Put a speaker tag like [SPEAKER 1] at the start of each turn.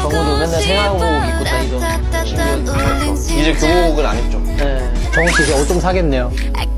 [SPEAKER 1] 정우도 맨날 생활복 입고 다니던.
[SPEAKER 2] 이제 교복은 안 입죠.
[SPEAKER 1] 네. 정우 씨 이제 옷 좀 사겠네요.